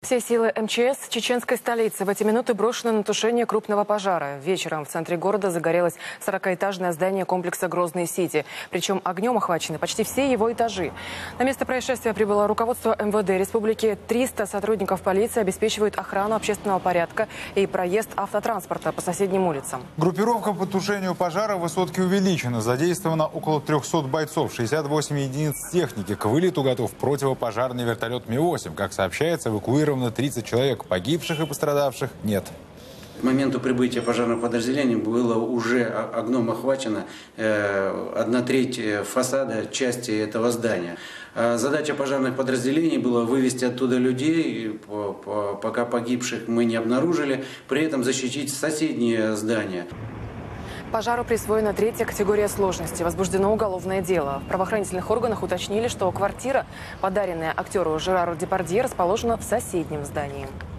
Все силы МЧС чеченской столицы в эти минуты брошены на тушение крупного пожара. Вечером в центре города загорелось 40-этажное здание комплекса «Грозный-Сити». Причем огнем охвачены почти все его этажи. На место происшествия прибыло руководство МВД республики. 300 сотрудников полиции обеспечивают охрану общественного порядка и проезд автотранспорта по соседним улицам. Группировка по тушению пожара в высотке увеличена. Задействовано около 300 бойцов, 68 единиц техники. К вылету готов противопожарный вертолет Ми-8. Как сообщается, эвакуировано 30 человек. Погибших и пострадавших нет. К моменту прибытия пожарных подразделений было уже огнем охвачено 1/3 фасада части этого здания. Задача пожарных подразделений была вывести оттуда людей, пока погибших мы не обнаружили, при этом защитить соседние здания. Пожару присвоена 3-я категория сложности. Возбуждено уголовное дело. В правоохранительных органах уточнили, что квартира, подаренная актеру Жерару Депардье, расположена в соседнем здании.